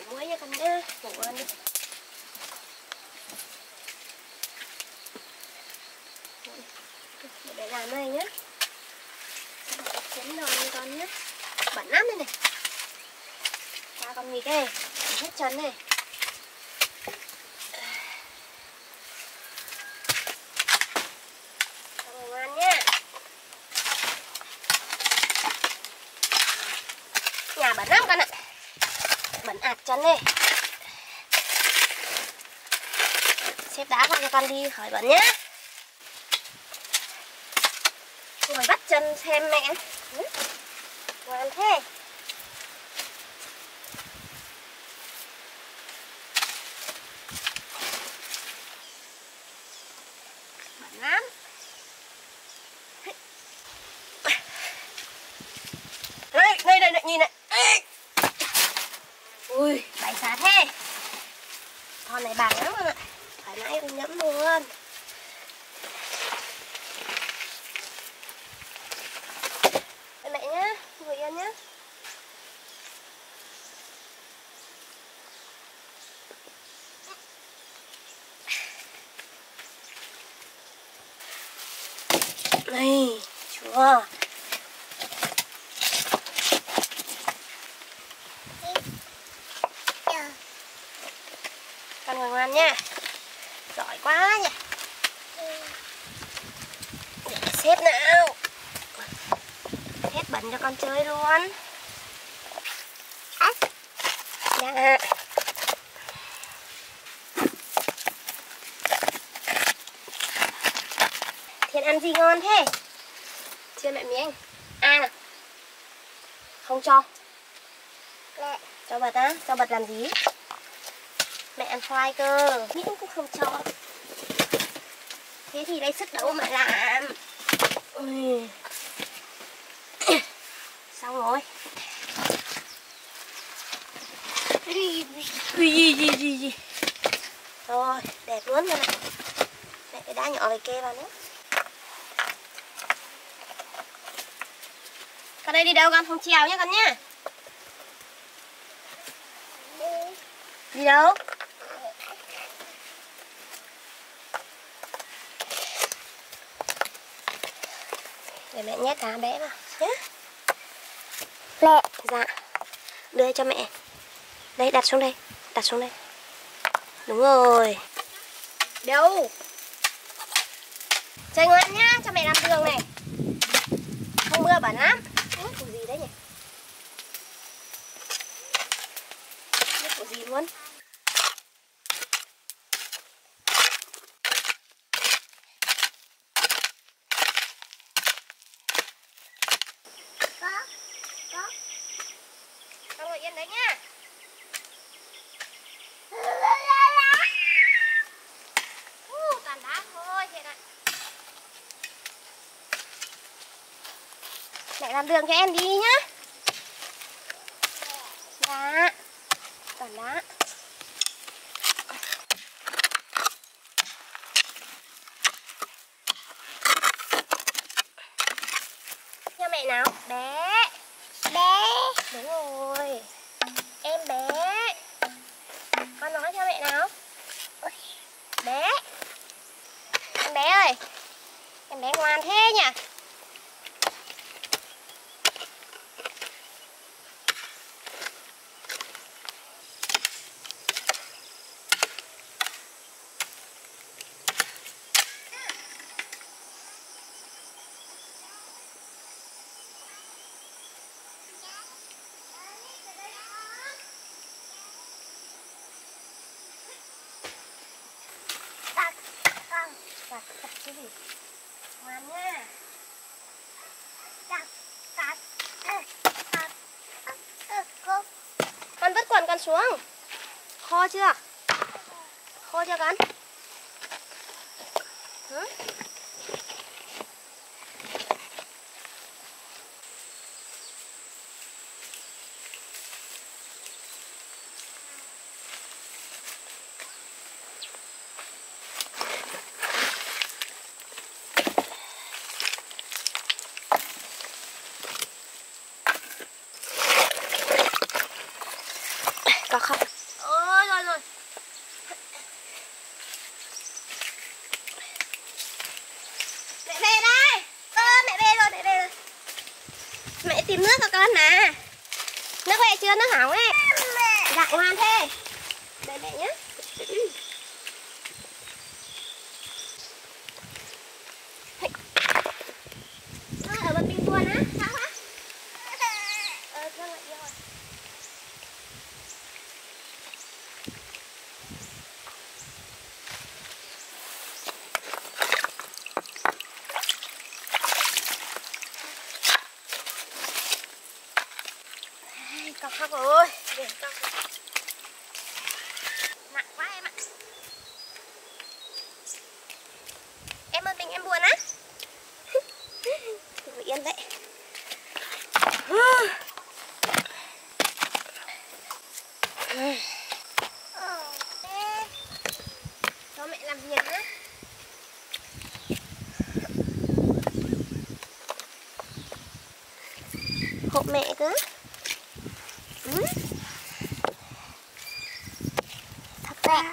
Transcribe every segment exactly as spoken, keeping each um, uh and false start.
muối nha con nhá, ngủ ngon đi. Để làm này nhá. Chén nồi nha con nhá. Bẩn lắm đây này. Ba con nghịch đây, hết chân này. Con ngon nhá. Nhà bẩn lắm con ạ. Bẩn ạt chân này. Xếp đá con cho con đi khỏi bẩn nhá. Ngồi bắt chân xem mẹ. Ừ. Ngoan thế. Bẩn lắm. Đây, đây, đây, đây nhìn này. Ui, bày xả thế. Con này bạc lắm con ạ. Thoải mái con nhẫm luôn. Đây mẹ nhá, ngồi yên nhá. Này, chúa. Con ngồi ngoan nha. Giỏi quá nhỉ. Để xếp nào. Hết bẩn cho con chơi luôn. Dạ. Thiên ăn gì ngon thế? Chia mẹ miếng. À, không cho. Mẹ. Cho bật á? Cho bật làm gì? Mẹ ăn khoai cơ. Nghĩ cũng không cho. Thế thì lấy sức đâu mà làm. Ui. Xong rồi. Ui, gì gì gì gì. Rồi, đẹp luôn rồi này. Mẹ cái đá nhỏ về kê vào nữa. Con đây đi đâu con? Không trèo nhé con nhá. Đi đâu? Để mẹ nhét cá bé vào nhé. Mẹ. Dạ. Đưa cho mẹ. Đây, đặt xuống đây. Đặt xuống đây. Đúng rồi. Đâu? Chơi ngoan nhá, cho mẹ làm đường này. Không mưa bẩn lắm. Nước của gì đấy nhỉ? Nước của gì luôn? Có. Có. Con ngồi yên đấy nhá. Uh, toàn đá thôi thế này. Mẹ làm đường cho em đi nhá. Dạ. Toàn đá. Theo mẹ nào. Bé. Bé. Đúng rồi. Em bé. Con nói cho mẹ nào. Bé. Em bé ơi. Em bé ngoan thế nhỉ. Đặt, đặt cái gì? Ngoan nha. Đặt, đặt, đặt, đặt. Con vứt quần con xuống. Khô chưa? Khô chưa con? Hả? Có không? tìm nước cho con nè. Nước về chưa, nước hỏng ấy. Dạ ngoan thế. Đây mẹ nhé. Ở bên bên buồn á, sao á? Ờ, con lại rồi. Cọc khóc rồi. Để cọc. Nặng quá em ạ. Em ơi, mình em buồn á. Ngồi yên đấy. Cho mẹ làm việc nhé. Hộ mẹ cơ. Ừ. Thật ra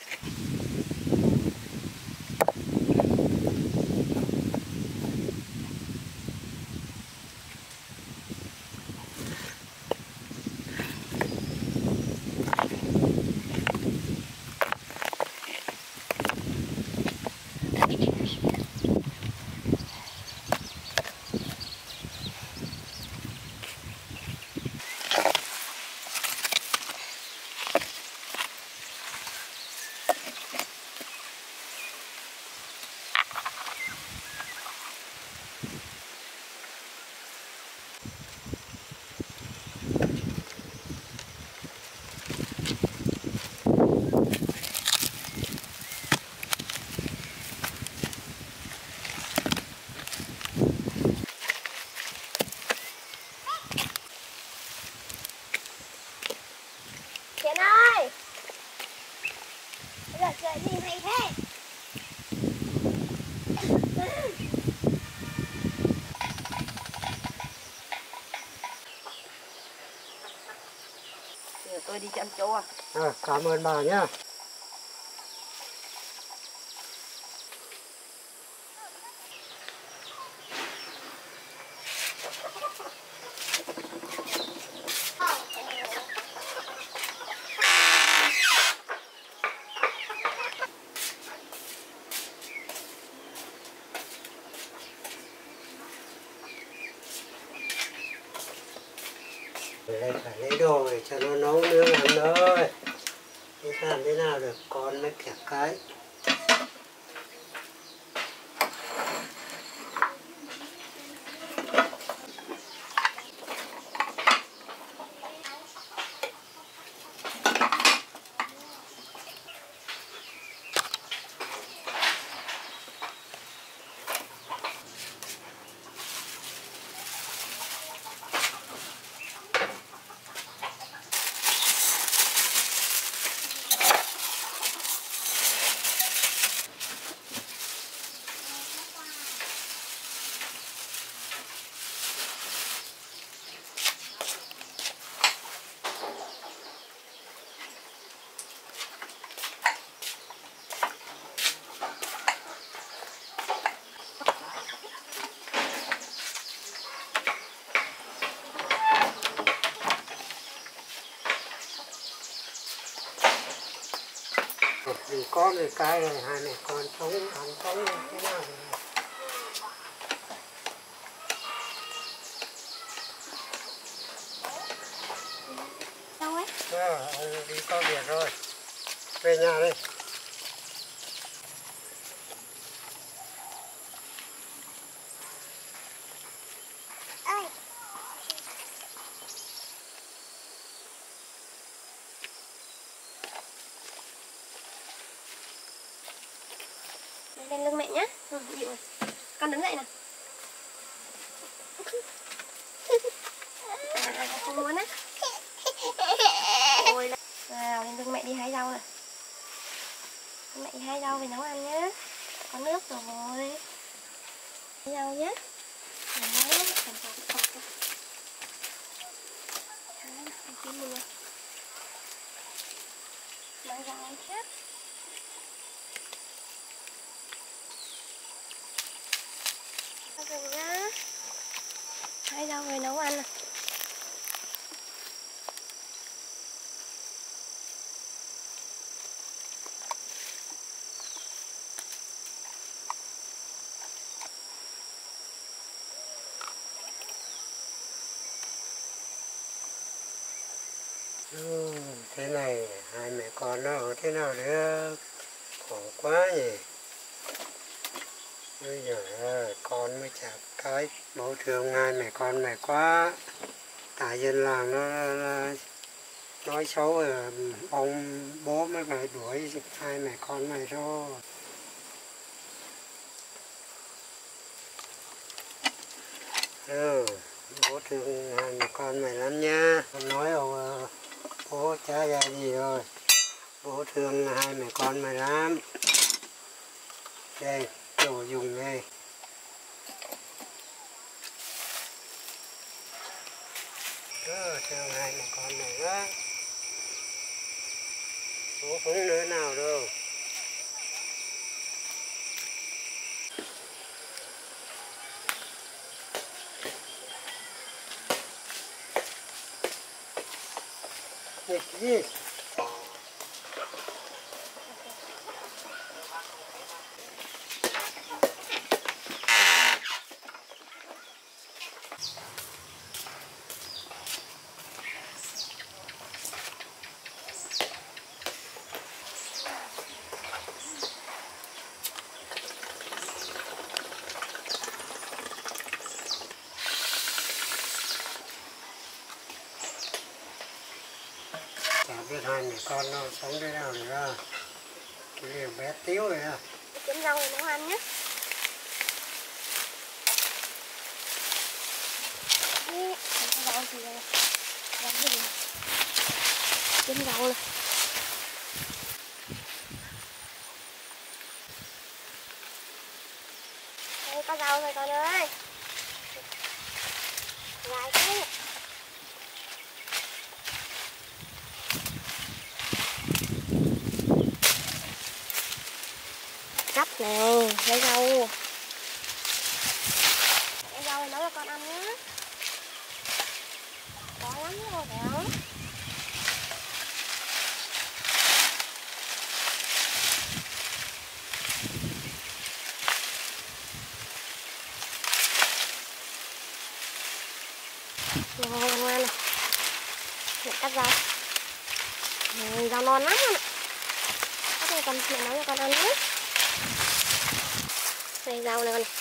Chiến ơi, bây giờ chơi gì hay thế? Giờ tôi đi chăn trâu à? À, cảm ơn bà nhá. Lấy phải lấy đồ để cho nó nấu nướng ăn ơi. Thế làm thế nào được con mới kẹp cái. Vì con thì cái này hai mẹ con sống ăn sống thế nào thì Đâu ấy? à, đi có việc rồi. Về nhà đi. Lên lưng mẹ nhé. Ừ, con đứng dậy nào. À, không muốn á. Ôi, nào lên lưng mẹ đi hái rau này. Mẹ đi hái rau về nấu ăn nhé. Có nước rồi. Hái rau nhé. Đấy, cẩn thận cẩn thận. Đấy, tí mưa. Mang rau ăn hết. Rừng nhá. Hái rau về nấu ăn. Ừ, thế này hai mẹ con nó ở thế nào nữa, khổ quá nhỉ. Bây giờ con mới chả cái mẫu thương hai mẹ con mày quá. Tại dân làng nó, nó nói xấu là ông bố mới phải đuổi hai mẹ con mày thôi. Ừ, bố thương hai mẹ con mày lắm nha. Con nói ông bố chả ra gì rồi. Bố thương hai mẹ con mày lắm. Đây, đồ dùng đây. Ừ, thương hai mẹ con mày quá. Bố không nữa nào đâu. Nghịch gì? Chả biết hai mẹ con nó sống thế nào nữa. Cái liều bé tíu rồi à. Chấm rau để nấu ăn nhé. Đây, rau thì rau gì? Chấm rau này. Đây có rau rồi con ơi. Lại chứ. Cắt này, lấy rau. Lấy rau này nấu cho con ăn nhé. Có lắm rồi béo. Ngon ngon ngoan này. Mẹ cắt rau. Rồi, rau non lắm luôn ạ. Cắt này con mẹ nấu cho con ăn nhé. Đây rau này con này.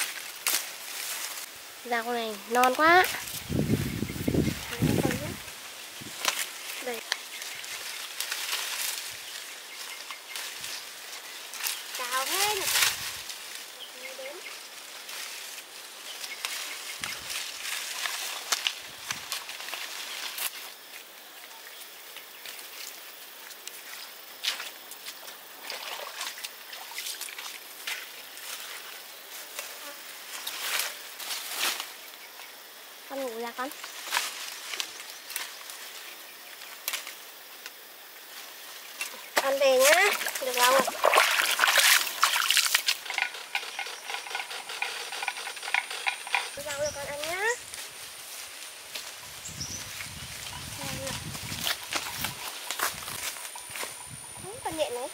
Rau này non quá. Đây. Cào hết. Con ngủ ra con. Con về nhá. Được lâu rồi. Rau cho con ăn nhá. Con nhện này.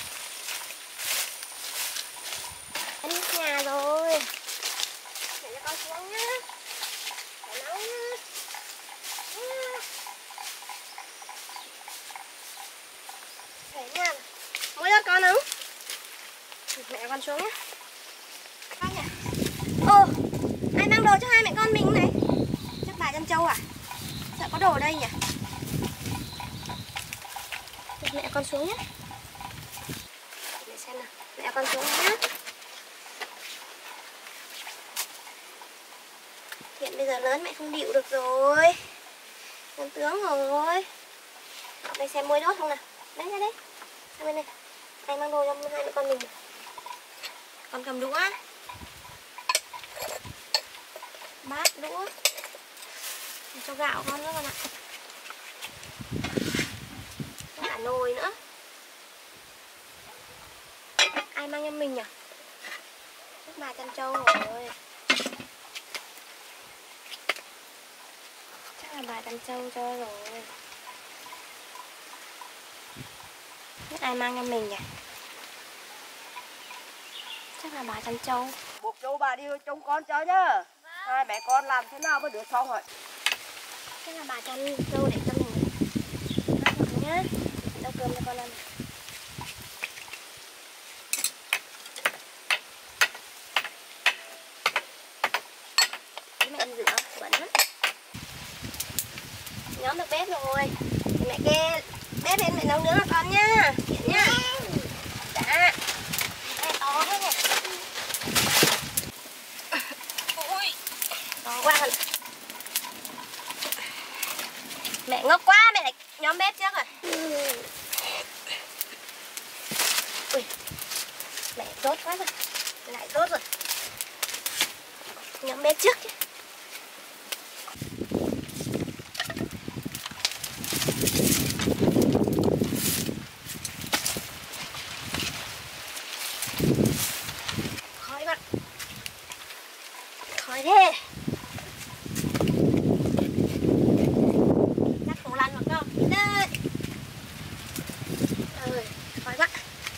Ăn nhà rồi. Để cho con xuống nhá. Để nấu nhá. Để nha. Muối cho con không? Mẹ con xuống nhá. Con nhỉ? Ồ, ai mang đồ cho hai mẹ con mình này? Chắc bà Trân Châu à? Sợ có đồ ở đây nhỉ? Mẹ con xuống nhé. Mẹ xem nào. Mẹ con xuống nhé. Hiện bây giờ lớn mẹ không điệu được rồi. Con tướng rồi. Đây xem muối đốt không nào. Đấy ra đây. Sang bên này. Ai mang đồ cho hai mẹ con mình. Con cầm đũa. Bát đũa. Cho gạo con nữa con ạ. Có cả nồi nữa. Ai mang cho mình nhỉ? Chắc bà Trân Châu rồi. là bà chăn trâu cho rồi. Biết ai mang cho mình nhỉ? Chắc là bà chăn trâu. Buộc chú bà đi trông con cho nhá. Hai mẹ con làm thế nào mới được xong rồi. Chắc là bà chăn trâu để cho mình ăn được nhá. Đâu cơm cho con ăn. Mẹ em rửa bẩn hết. Nhóm được bếp rồi. Mẹ kê bếp lên mẹ nấu nướng cho con nhá. Hiện nhá. Dạ. Đây to thế này. Ôi. To quá rồi. Mẹ ngốc quá, mẹ lại nhóm bếp trước rồi. Ui. Mẹ tốt quá rồi. Lại tốt rồi. Nhóm bếp trước chứ. Khói con. Khói thế. Chắc cổ lăn hoặc không? Đây. Ơi, khói quá.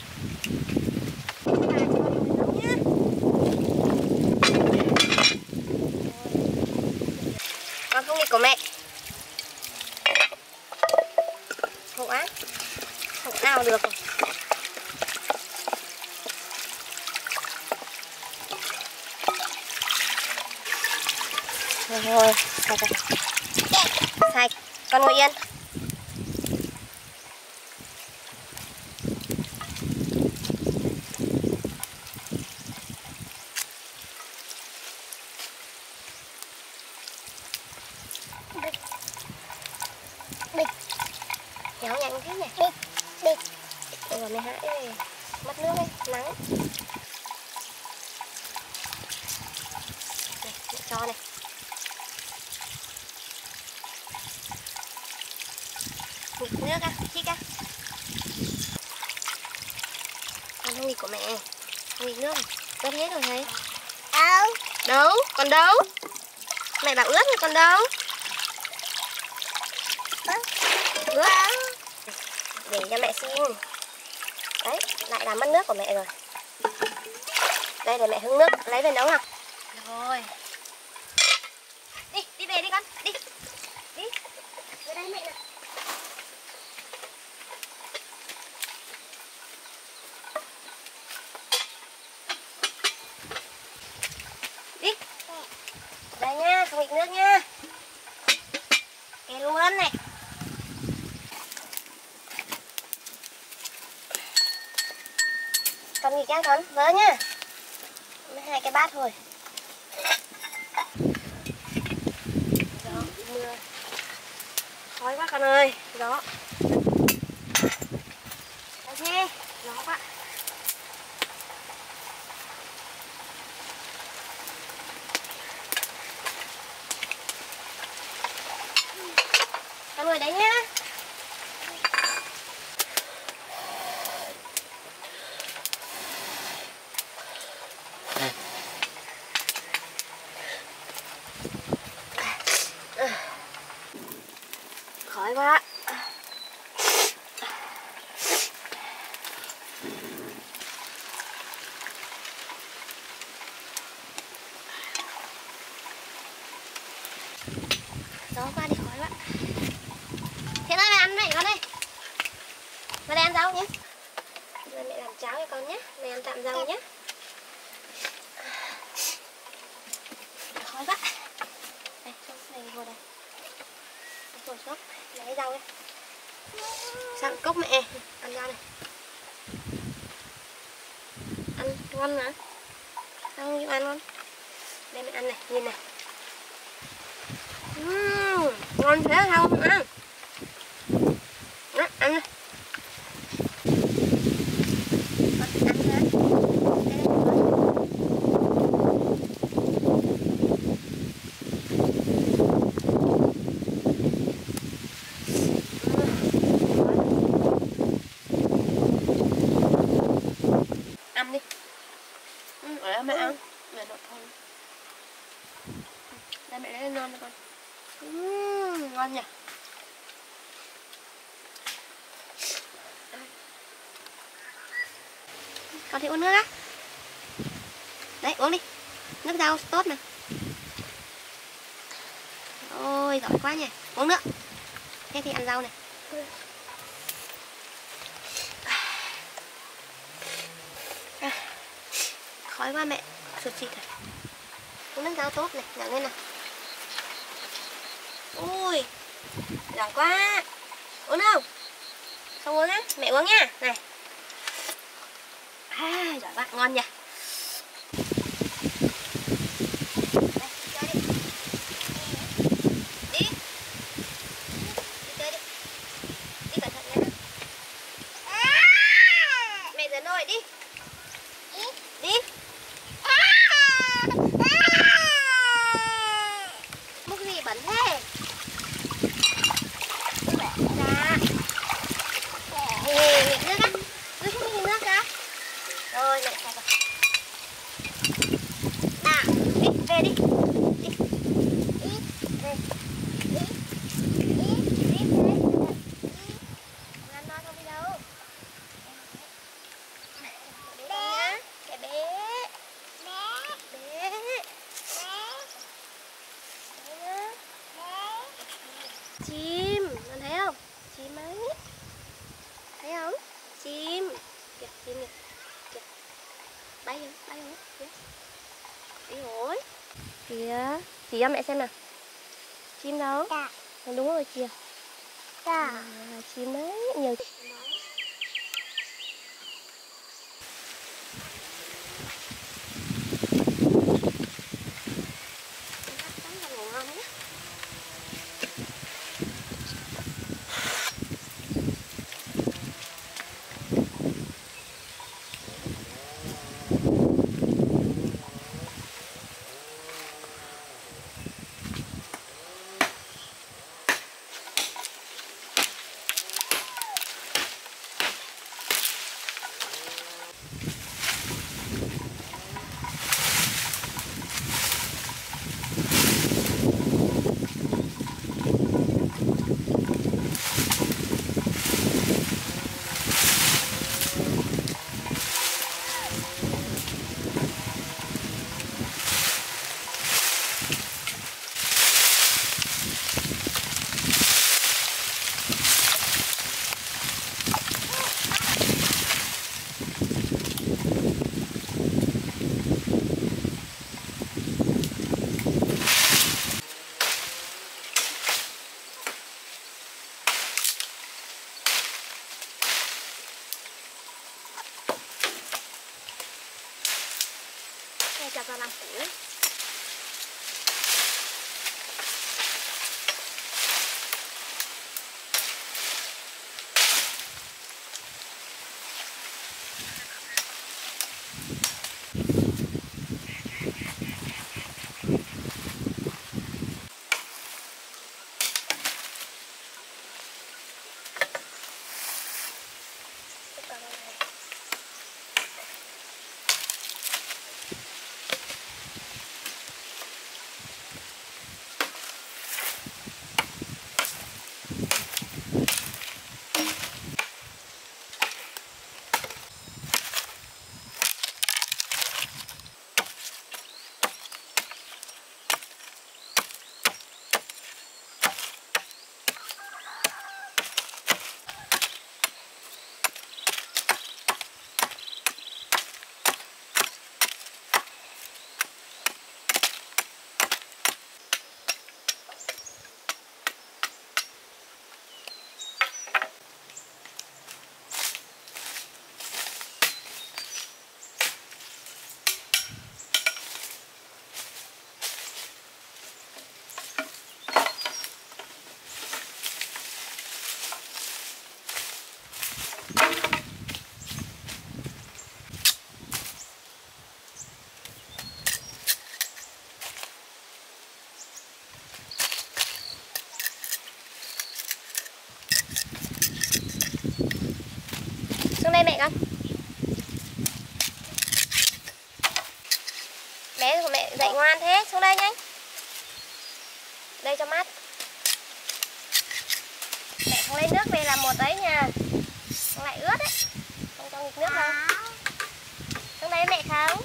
Con không nghịch của mẹ. Khổ á. Không nào được rồi. Rồi, sạch rồi. Sạch, con ngồi yên. Địch. Địch. Kéo nhanh thế nhỉ? Địch. Địch. Rồi mày hãy đây. Mất nước đây, nắng. Này, mẹ cho này. Nghịch nước á, chích á. Con không nghịch của mẹ. Không nghịch nước rồi. Ướt hết rồi thấy. Đâu? Đâu? Còn đâu? Mẹ bảo ướt rồi còn đâu? Ướt. Để cho mẹ xin. Đấy, lại làm mất nước của mẹ rồi. Đây để mẹ hứng nước, lấy về nấu nào. Rồi. Đi, đi về đi con, đi. Đi. Về đây mẹ nào. Đi. Đây nha, không nghịch nước nha. Kê luôn này. Con nghịch nhá con, vỡ nhá. Mới hai cái bát thôi. Gió, mưa. Khói quá con ơi, gió. Đây thế, gió quá. Con ngồi đấy nhá. Khói quá. Gió qua đi, khói quá. Thế ơi, mẹ ăn này con ơi. Vào đây ăn rau nhé. Rồi mẹ làm cháo cho con nhé. Mẹ ăn tạm rau nhé. Khói quá. Đây, cho này vô đây. Rồi cốc, lấy rau đây. Sang cốc mẹ, ăn rau này. Ăn ngon mà. Sao không chịu ăn không? Đây mẹ ăn này, nhìn này. Uhm, ngon thế sao không ăn? Đó, ăn đi. Con ăn thế. Ăn đi. Ừ, ở đây mẹ ăn. Mẹ nộp thôi. Đây mẹ lấy non cho con. Uhm, ngon. Con thích uống nước á? Đấy, uống đi. Nước rau tốt nè. Ôi, giỏi quá nhỉ. Uống nước. Thế thì ăn rau này. À, khói quá mẹ. Sụt xịt rồi. Uống nước rau tốt này, ngẩng lên nào. Ui, giỏi quá. Uống không? Không uống á? Mẹ uống nha. Này. À, giỏi quá, ngon nhỉ. Rồi đi. Đi. Múc gì bẩn thế? Dạ. Ê, nghịch nước á. Ui, không nghịch nước cả. Rồi, mẹ sạch rồi. À, đi, về đi. Đi. Đi, về. Đi. Đi, đi, về. Ăn nói không đi đâu. Chim, con thấy không? Chim ấy. Thấy không? Chim. Kìa, chim kìa. Kìa. Bay không? Bay không? Kìa. Đi rồi. Kìa. Chỉ cho mẹ xem nào. Chim đâu? Dạ. Đúng rồi kìa. Dạ. À, chim đấy. Nhiều chim. Cho vào làm củ. Xuống đây mẹ con. Bé của mẹ dậy ngoan thế, xuống đây nhanh. Đây cho mát. Mẹ không lấy nước về làm một đấy nha. Không lại ướt đấy. Không cho nghịch nước đâu. với mẹ không?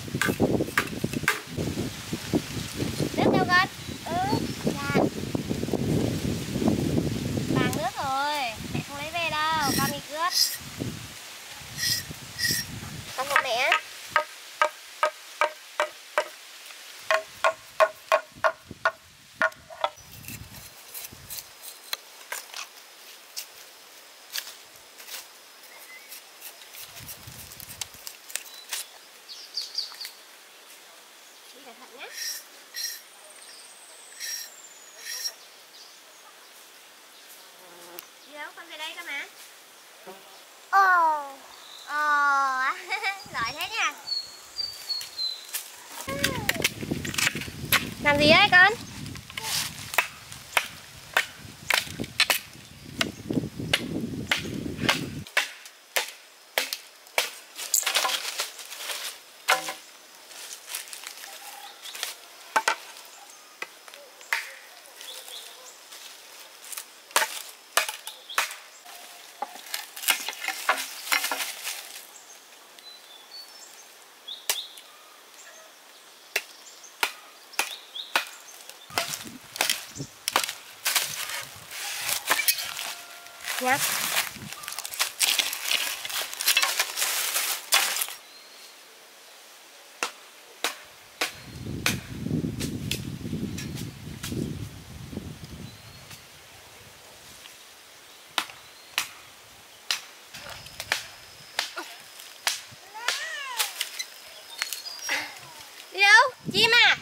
Nước đâu con? Ừ. Dạ. Vàng nước rồi. Mẹ không lấy về đâu. Con đi cướp. Con hộ mẹ. Cẩn thận nhé. Đi đâu? Con về đây cơ mà. Ồ. Ồ. Giỏi thế nhỉ. Làm gì đấy con? Nhá. Đi đâu? Chim à?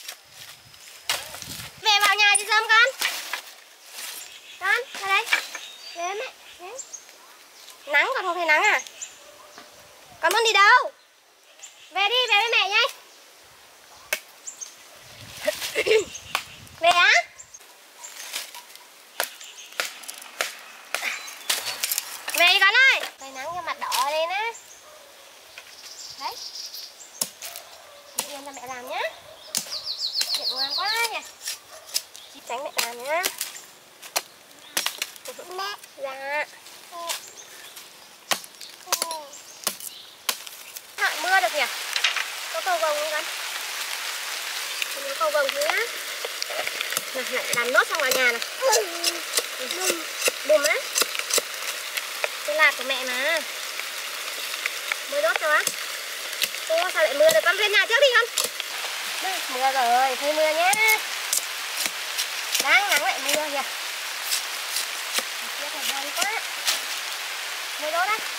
Về vào nhà chị Sâm con. Con, ra đây. Về mẹ. Về. Nắng còn không thấy nắng à? Con muốn đi đâu? Về đi, về với mẹ nhé. Về á? Về đi con ơi. Trời nắng cho mặt đỏ lên á. Đấy. Chị yên cho mẹ làm nhá. Chuyện ngoan quá nhỉ. Chị tránh mẹ làm nhá. Mẹ. Dạ. Hạn mưa được nhỉ? Có cầu vồng không con? Có cầu vồng thứ á. Này, lại làm nốt xong vào nhà này. Bùm. Bùm á. Cái lạt của mẹ mà. Mới đốt cho á. Ô sao lại mưa được, con về nhà trước đi con. Đây, mưa rồi, thôi mưa nhé. Đang nắng lại mưa kìa. Kia phải đông quá. Mới đốt á.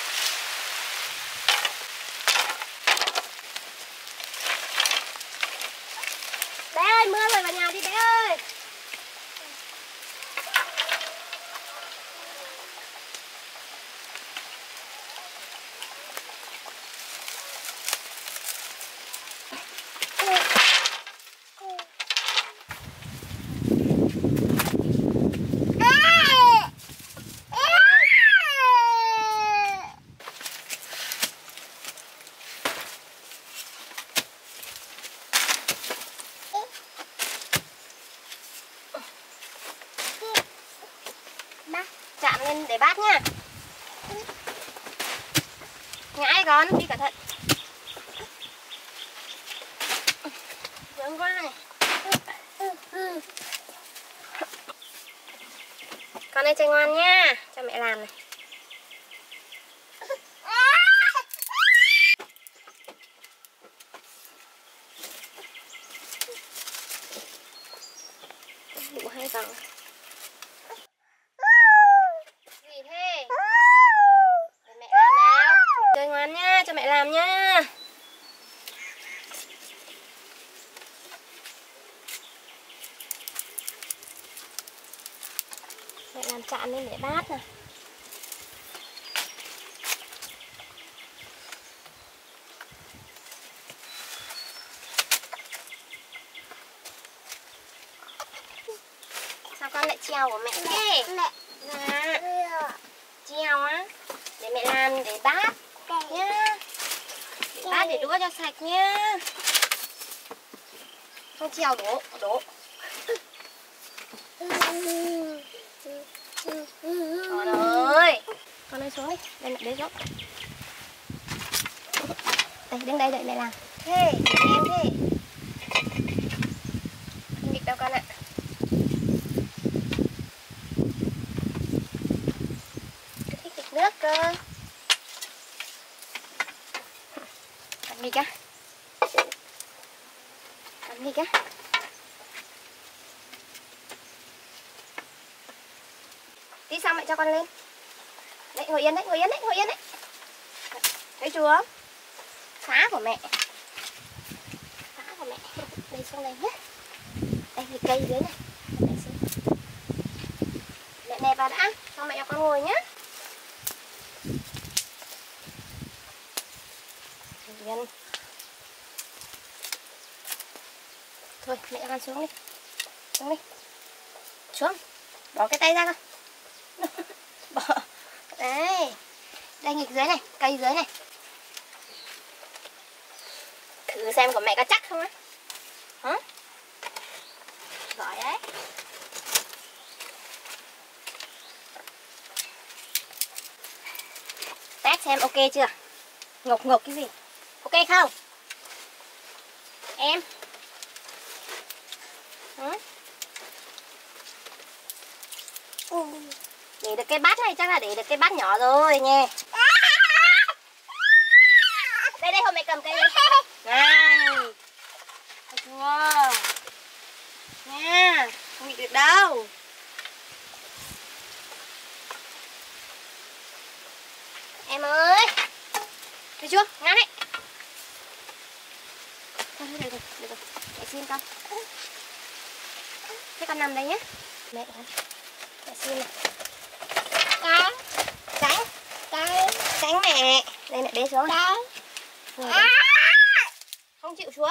Bé ơi, mưa rồi vào nhà đi bé ơi. Chạm lên để bát nha. Ngãi con, đi cẩn thận. Vướng quá này. Con ơi chơi ngoan nha, cho mẹ làm này. Đủ hai vòng. Gì thế? Để mẹ làm nào. Chơi ngoan nha, cho mẹ làm nha. Mẹ làm chạm lên để bát nè. Sao con lại treo của mẹ thế? Mẹ. Dạ. Treo á. Để mẹ làm để bát nhá. Để bát để đũa cho sạch nhá. Không treo đổ, đổ. Con ơi. Con ơi xuống đi, đây là đế dốc. Đây, đứng đây đợi mẹ làm. Thế, em thế. Không nghịch đâu con ạ. Cứ thích nghịch nước cơ. Cắn nghịch á. Cắn nghịch á. Tí xong mẹ cho con lên. Đấy, ngồi yên đấy, ngồi yên đấy, ngồi yên đấy. Thấy chưa? Phá của mẹ. Phá của mẹ. Đây xuống đây nhé. Đây thì cây dưới này. Mẹ xuống. Mẹ nè vào đã. Cho mẹ cho con ngồi nhé. Yên. Thôi mẹ cho con xuống đi. Xuống đi. Xuống. Bỏ cái tay ra con. Bỏ. Đấy. Đây nghịch dưới này, cây dưới này. Thử xem của mẹ có chắc không á. Hả? Giỏi đấy. Test xem ok chưa? Ngọc ngọc cái gì? Ok không? Em. Hả? Để được cái bát này chắc là để được cái bát nhỏ rồi nha. Đây đây, hôm mẹ cầm cây đi. Này. Thấy chưa? Nha, không bị được đâu. Em ơi. Thấy chưa? Ngắn đấy. Thôi được rồi, được rồi. Mẹ xin con. Thế con nằm đây nhé. Mẹ hả? Mẹ xin này. Tránh. Tránh. Tránh. Tránh mẹ. Đây mẹ bế xuống này. À. Không chịu xuống.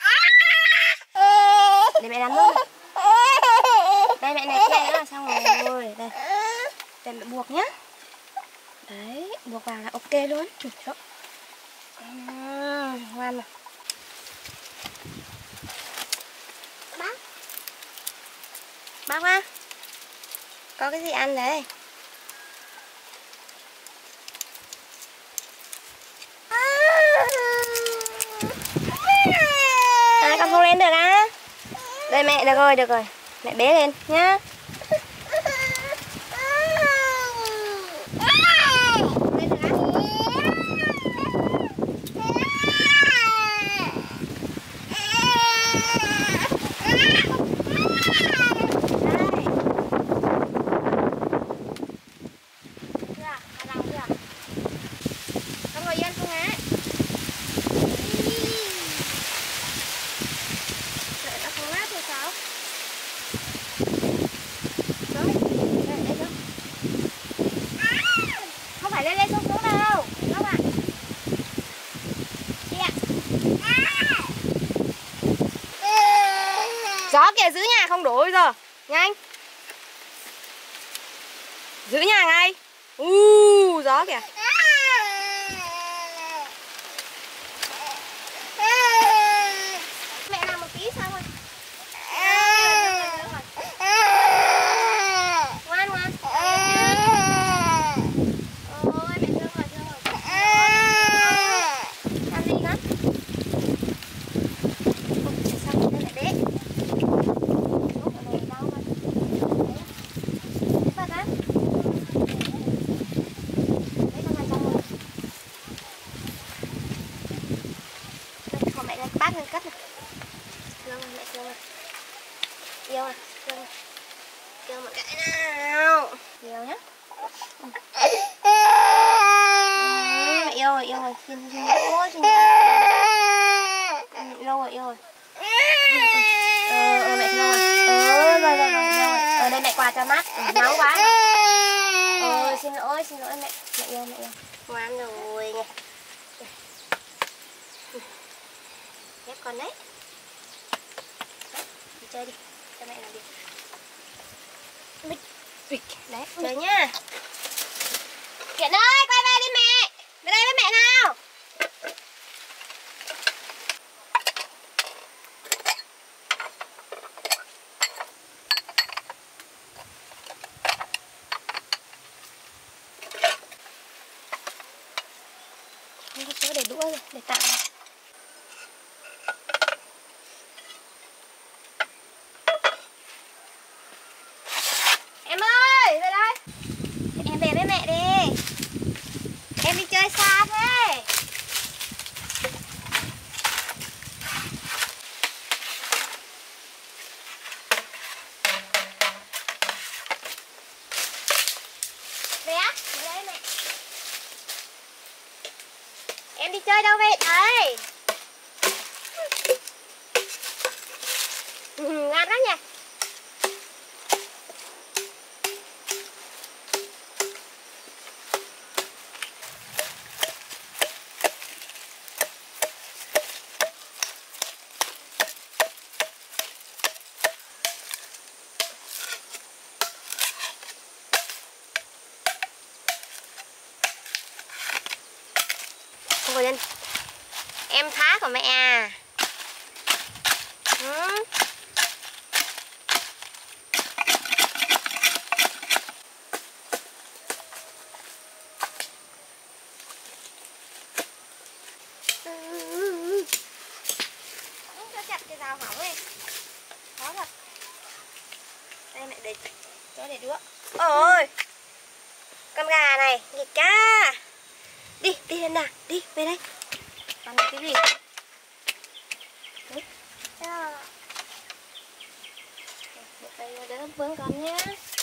Để mẹ làm nước này. Đây mẹ này che nó là xong rồi. Đây. Để mẹ buộc nhá. Đấy, buộc vào là ok luôn. À, ngoan mà. Bác. Bác á. Có cái gì ăn đấy? À, con không lên được á. Đây mẹ, được rồi, được rồi. Mẹ bế lên nhá. Lên được á. Gió kìa, giữ nhà không đổ rồi. Nhanh. Giữ nhà ngay. U gió kìa. Mẹ làm một tí sao rồi. Ngoan ngoan. Ôi mẹ thương rồi, thương rồi. Làm gì con? Sao đây mẹ bế. Bát lên cất này. Thương mẹ thương này. Yêu này, thương này. Yêu một cái nào. Yêu nhá. Ừ. Ừ, mẹ yêu rồi, yêu rồi. Xin xin lỗi, xin lỗi. Ừ, yêu rồi, yêu rồi. Ờ, ờ mẹ thương rồi. Ờ, rồi, rồi, rồi, rồi. Ở đây mẹ quà cho mắt. Ừ, nóng quá. Ờ, xin lỗi, xin lỗi mẹ. Mẹ yêu, mẹ yêu. Ngoan rồi nè. Ghép con đấy. Đi chơi đi, cho mẹ làm việc. Bịch, bịch. Đấy, chơi nhá. Kiện ơi, quay về đi mẹ. Về đây với mẹ nào. Không có chỗ để đũa rồi, để tạm. Đây mẹ. Em đi chơi đâu vậy? Đấy. Ngon lắm nha. Ngồi lên. Em Thá của mẹ à. Ừ. Không cho chặt cái rào hỏng đi. Khó thật. Đây mẹ để cho để đũa. Ôi. Con gà này, nghịch ca. Đi, đi lên nào, đi, về đây. Con cái gì? Đấy. Bộ tay đỡ vướng con nhé.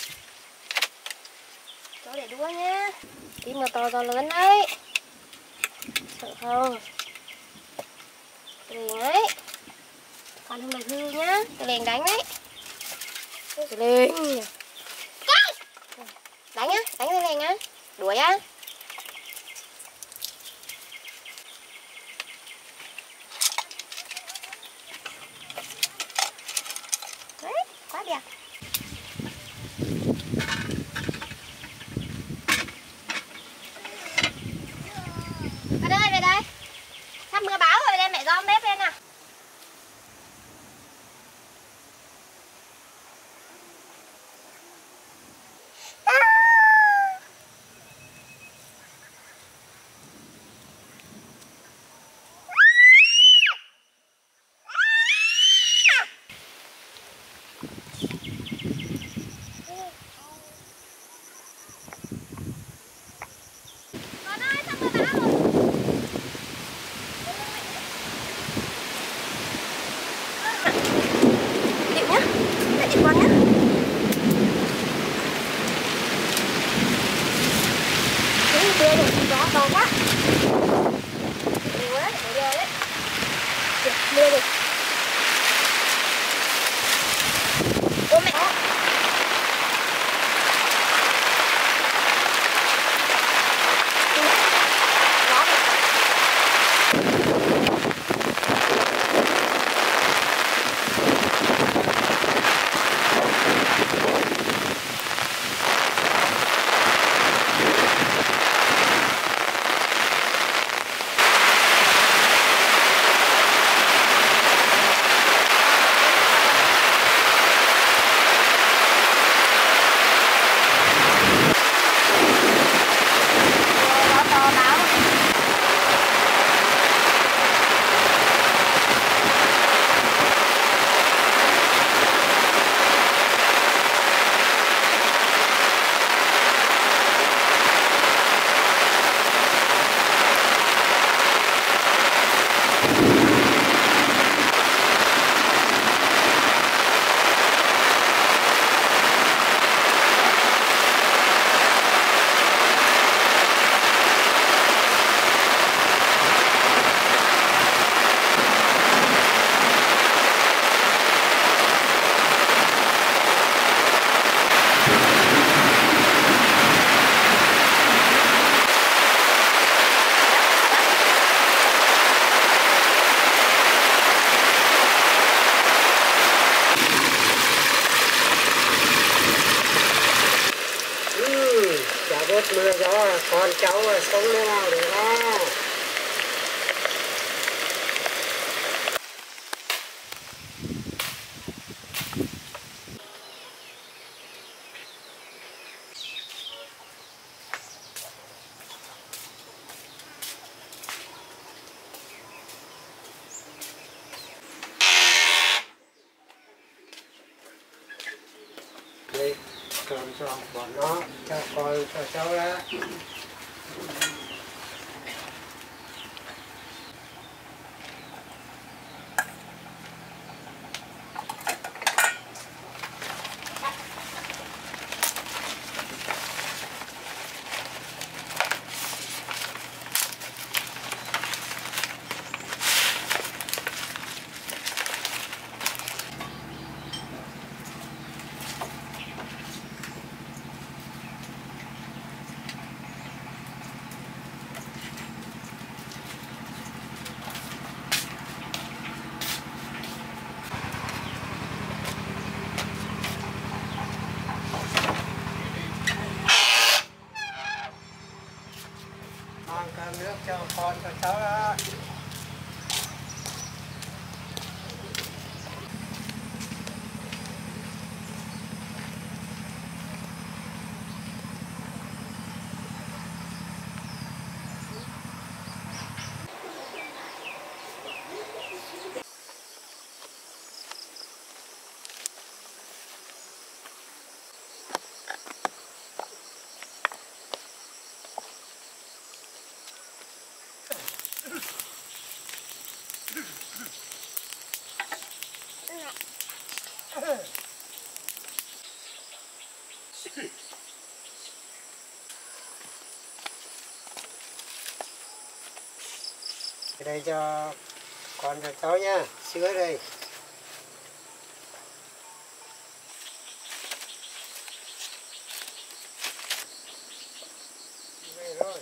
Chỗ để đũa nhé. Tí mà to to lớn đấy. Sợ không? Cái lền ấy. Con không được hư nhá. Cái lền đánh đấy. Cái lền. Đánh nhá, đánh cái lền nhá. Đuổi á. Đấy, quá đẹp. Ở đây, về đây. Sắp mưa báo rồi, lên mẹ gom bếp lên nào. To quá. Mưa đấy, mưa đấy. Được, mưa rồi. Ô mẹ. Đó. bớt mưa gió con cháu sống thế nào được đó. Đây, làm cho bọn nó cho coi cho cháu đó. mang cơm nước cho con cho cháu đó. Đây cho con cho cháu nha, sữa đây. Về rồi.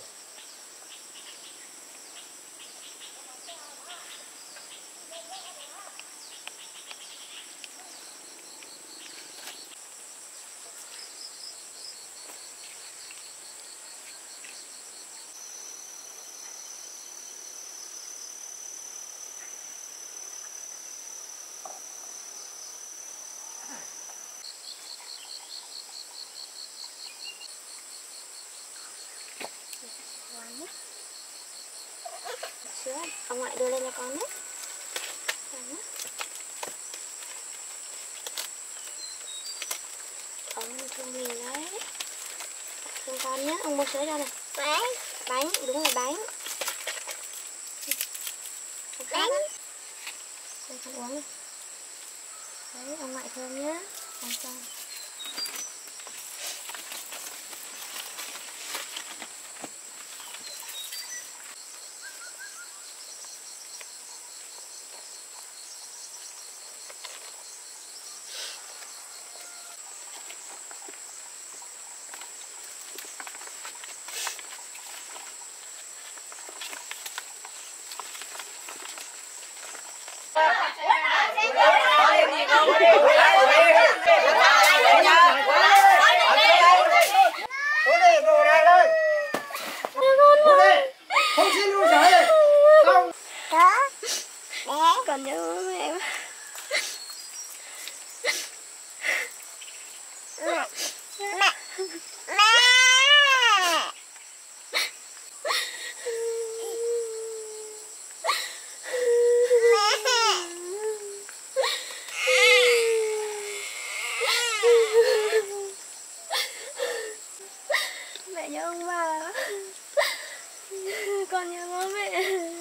Sữa, ông ngoại đưa lên cho con đấy. Con thương mình đấy. Thương con nhé, ông mua sữa cho này. Bánh. Bánh, đúng rồi bánh. Bánh. Cho con uống đi. Đấy, ông ngoại thương nhé. Ông cho. Bố đi, đồ này lên. Bố đi, không xin luôn trời. Không. Đó. Bé. Còn nhớ mẹ. Mẹ. Mẹ. Mẹ. Mẹ nhớ ông bà. Con nhớ bố mẹ.